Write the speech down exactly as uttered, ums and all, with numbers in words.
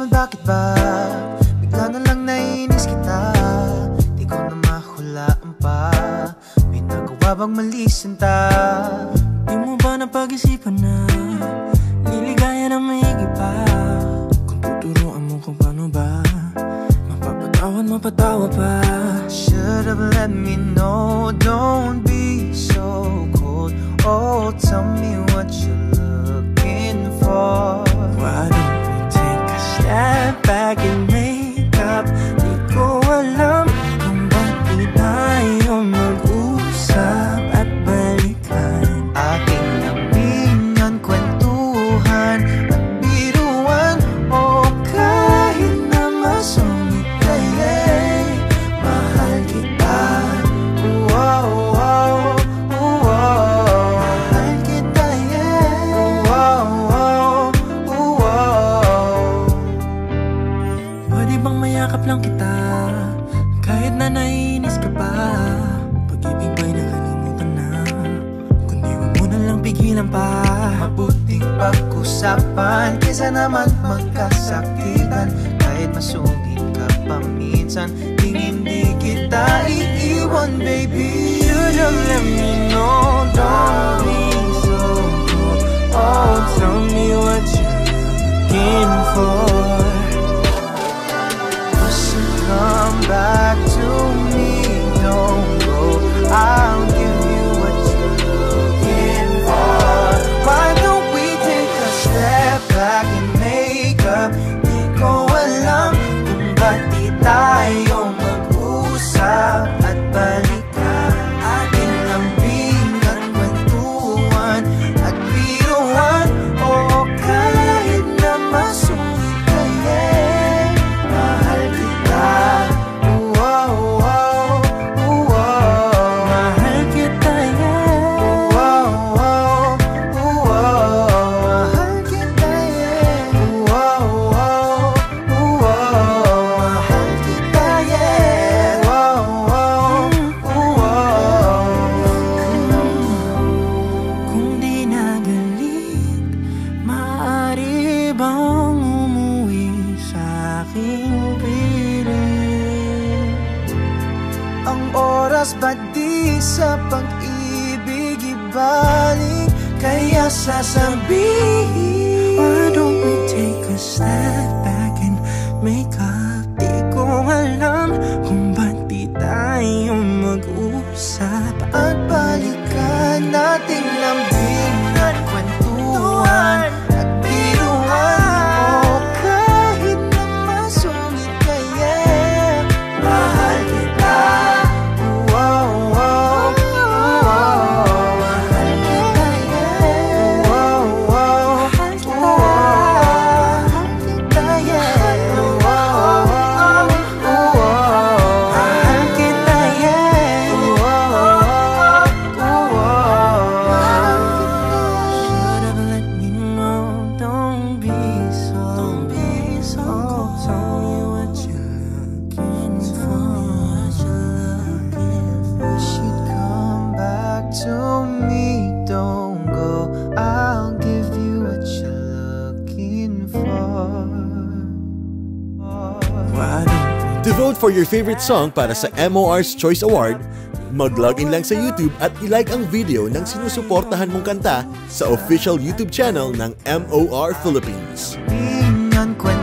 malaman bakit ba bigla na lang nainis kita. Di ko na mahulaan pa, may nagawa bang mali sinta? Di mo ba napag-isipan na liligaya na maigi pa? Kung tuturuan mo kung paano ba mapapatawan, mapatawa pa. Should have let me know, don't be so cold. Oh, tell me what you're looking for. Why don't we take a step back and make up? Di ko alam kung ba't di tayo mag-usap at balikan. Aking lamingan, kwentuhan at biruan. Oh, kahit na masungit kaya'y mahal kita. Wow, wow, wow. Mahal kita, yeah. Wow, wow, wow. Pwede bang mayakap lang kita kahit na naiinis ka pa? Pag-ibig ba'y nakalimutan na? Kundi huwag mo na lang pigilan pa. Mabuting pag-usapan kaysa naman magkasakitan. Kahit masungit ka pa minsan, tingin di kita iiwan, baby. Should have let me know, don't be so cold. Oh, tell me what you're looking for. Come back to me, don't go. I'll give you what you're looking for. Why don't we take a step back and make up? Di ko alam kung ba't di tayo mag-usap at balikan. Ating lambing at kwentuhan at biruan. Oh, kahit na masungit kaya'y mahal kita. Wow, wow, wow. Mahal kita, yeah. Wow, wow, wow. Mahal kita, yeah. Wow, wow, wow. Mahal kita, yeah. Wow, wow, wow. Kung di nagalit, maaari bang umuwi sa aking piling? Ang oras ba di sa pag-ibig ibalik? Kaya sasabihin, Why don't we take a step back and make up? Di ko alam kung ba't di tayo mag-usap at balikan nating lambing at kwentuhan at biruan. Oh, kahit na masungit kaya, mahal kita. Wow, wow, wow. Mahal kita, yeah. Wow, wow, wow. Mahal kita, yeah. Wow, wow, wow. Mahal kita, yeah. Wow, wow. Should have let me know, don't be so, don't be so cold. Tell me what you're looking for, what you're looking for. You should come back to me, don't go. I'll give you what you're looking for. Why don't To vote for your favorite song para sa M O R's Choice Award, mag-login lang sa YouTube at ilike ang video ng sinusuportahan mong kanta sa official YouTube channel ng M O R Philippines. Bingan